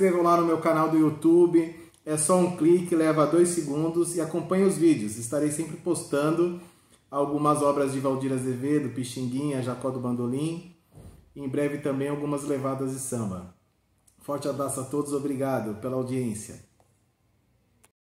inscrevam lá no meu canal do YouTube. É só um clique, leva 2 segundos e acompanhe os vídeos. Estarei sempre postando algumas obras de Valdir Azevedo, Pixinguinha, Jacó do Bandolim. E em breve também algumas levadas de samba. Forte abraço a todos, obrigado pela audiência.